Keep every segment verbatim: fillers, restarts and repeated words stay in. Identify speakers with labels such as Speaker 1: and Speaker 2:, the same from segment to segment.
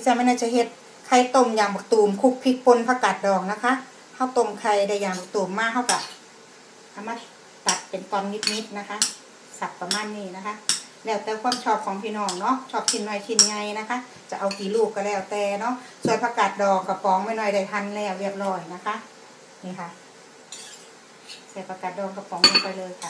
Speaker 1: จะไม่น่าจะเฮ็ดไข่ต้มยำบักตูมคลุกพริกป่นผักกาดดองนะคะข้าวต้มไข่ได้ยำบักตูมมาเข้ากับเอามาตัดเป็นตอนนิดๆนะคะสับประมาณนี้นะคะแล้วแต่ความชอบของพี่น้องเนาะชอบชิ้นน้อยชิ้นใหญ่นะคะจะเอากี่ลูกก็แล้วแต่เนาะส่วนผักกาดดองกระป๋องไม่น้อยได้ทันแล้วเรียบร้อยนะคะนี่ค่ะใส่ผักกาดดองกระป๋องลงไปเลยค่ะ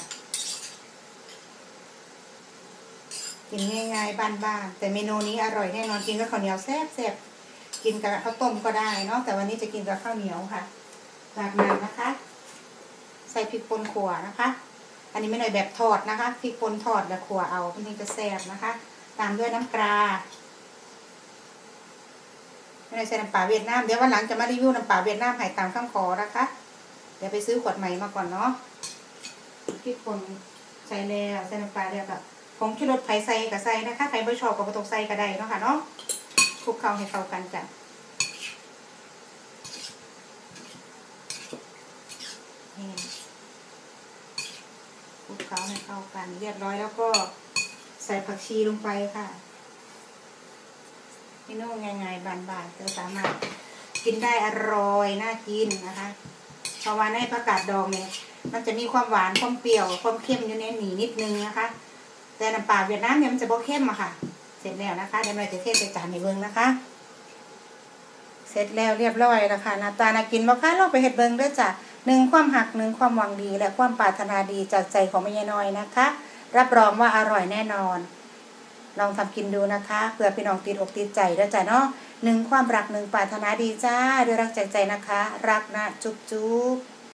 Speaker 1: กินง่ายๆบ้านๆแต่เมนูนี้อร่อยแน่นอนกินกับข้าวเหนียวแซ่บๆกินกับข้าวต้มก็ได้เนาะแต่วันนี้จะกินกับข้าวเหนียวค่ะจากนั้นนะคะใส่พริกป่นขั่วนะคะอันนี้ไม่หน่อยแบบทอดนะคะพริกป่นทอดแล้วขั่วเอามันจะแซ่บนะคะตามด้วยน้ำปลาไม่ได้ใส่น้ำปลาเวียดนามเดี๋ยววันหลังจะมารีวิวน้ำปลาเวียดนามให้ตามคำขอนะคะเดี๋ยวไปซื้อขวดใหม่มาก่อนเนาะพริกป่นใส่แล้วใส่น้ำปลาแล้วกับผงชูรสไผ่ใส่กับใส่นะคะไผ่ใบชอบกับผงใส่ก็ได้เนาะค่ะเนาะคลุกเคล้าให้เข้ากันจ้ะนี่คลุกเคล้าให้เข้ากันเรียบร้อยแล้วก็ใส่ผักชีลงไปค่ะเมนูง่ายๆบานๆจะสามารถกินได้อร่อยน่ากินนะคะเพราะว่าในผักกาดดองเนี่ยมันจะมีความหวานความเปรี้ยวความเค็มอยู่ในนี้นิดนึงนะคะแต่น้ำปลาเวียดนามเนี่ยมันจะบ่เข้มอะค่ะเสร็จแล้วนะคะเดี๋ยวเราจะเทใส่จานในเบิ้งนะคะเสร็จแล้วเรียบร้อยแล้วค่ะหน้าตาน่ากินบ่คะลองไปเฮ็ดเบิ้งด้วยจ้ะหนึ่งความหักหนึ่งความหวังดีและความปรารถนาดีจากใจของแม่ยายน้อยนะคะรับรองว่าอร่อยแน่นอนลองทำกินดูนะคะเพื่อพี่น้องติดอกติดใจด้วยจ้ะเนาะหนึ่งความรักหนึ่งปรารถนาดีจ้าด้วยรักจากใจนะคะรักนะจุ๊บจุ๊บ